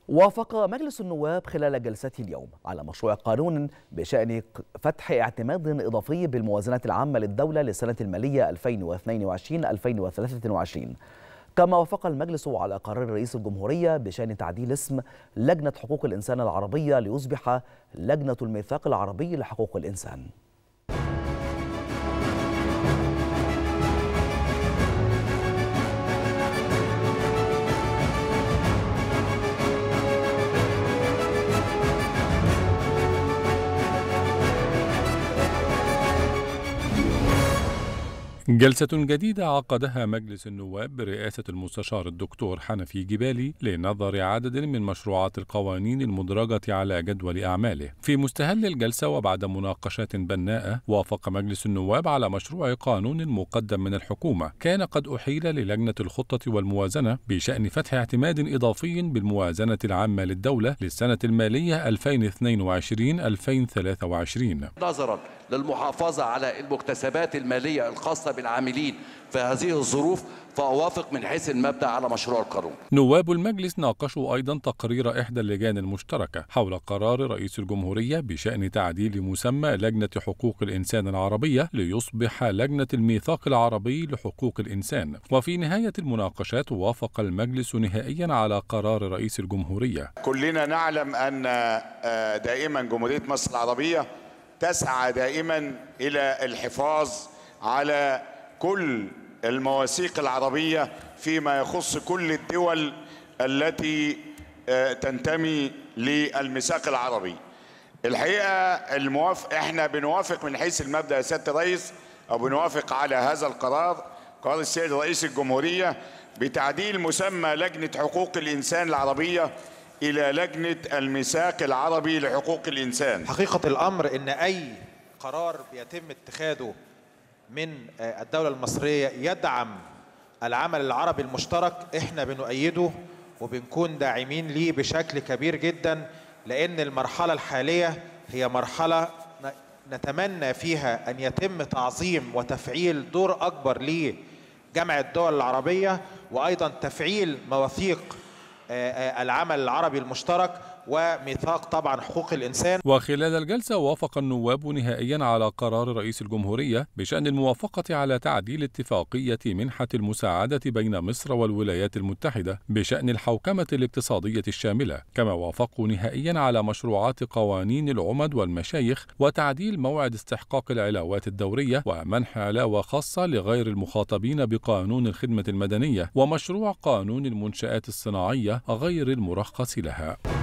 وافق مجلس النواب خلال جلسته اليوم على مشروع قانون بشأن فتح اعتماد إضافي بالموازنة العامة للدولة للسنة المالية 2022-2023. كما وافق المجلس على قرار رئيس الجمهورية بشأن تعديل اسم لجنة حقوق الإنسان العربية ليصبح لجنة الميثاق العربي لحقوق الإنسان. جلسة جديدة عقدها مجلس النواب برئاسة المستشار الدكتور حنفي جبالي لنظر عدد من مشروعات القوانين المدرجة على جدول أعماله. في مستهل الجلسة وبعد مناقشات بناءة، وافق مجلس النواب على مشروع قانون مقدم من الحكومة كان قد أحيل للجنة الخطة والموازنة بشأن فتح اعتماد إضافي بالموازنة العامة للدولة للسنة المالية 2022-2023 نظرا للمحافظة على المكتسبات المالية الخاصة بالعاملين في هذه الظروف، فأوافق من حيث المبدأ على مشروع القانون. نواب المجلس ناقشوا أيضا تقرير إحدى اللجان المشتركة حول قرار رئيس الجمهورية بشأن تعديل مسمى لجنة حقوق الإنسان العربية ليصبح لجنة الميثاق العربي لحقوق الإنسان. وفي نهاية المناقشات وافق المجلس نهائيا على قرار رئيس الجمهورية. كلنا نعلم أن دائما جمهورية مصر العربية تسعى دائما إلى الحفاظ على كل المواثيق العربية فيما يخص كل الدول التي تنتمي للميثاق العربي. الحقيقة احنا بنوافق من حيث المبدأ يا سيادة الرئيس، أو بنوافق على هذا قرار السيد رئيس الجمهورية بتعديل مسمى لجنة حقوق الإنسان العربية إلى لجنة الميثاق العربي لحقوق الإنسان. حقيقة الأمر إن أي قرار بيتم اتخاذه من الدولة المصرية يدعم العمل العربي المشترك احنا بنؤيده وبنكون داعمين ليه بشكل كبير جدا، لأن المرحلة الحالية هي مرحلة نتمنى فيها أن يتم تعظيم وتفعيل دور أكبر لجمع الدول العربية، وأيضا تفعيل مواثيق العمل العربي المشترك وميثاق طبعا حقوق الإنسان. وخلال الجلسة وافق النواب نهائيا على قرار رئيس الجمهورية بشأن الموافقة على تعديل اتفاقية منحة المساعدة بين مصر والولايات المتحدة بشأن الحوكمة الاقتصادية الشاملة. كما وافقوا نهائيا على مشروعات قوانين العمد والمشايخ وتعديل موعد استحقاق العلاوات الدورية ومنح علاوة خاصة لغير المخاطبين بقانون الخدمة المدنية ومشروع قانون المنشآت الصناعية غير المرخص لها.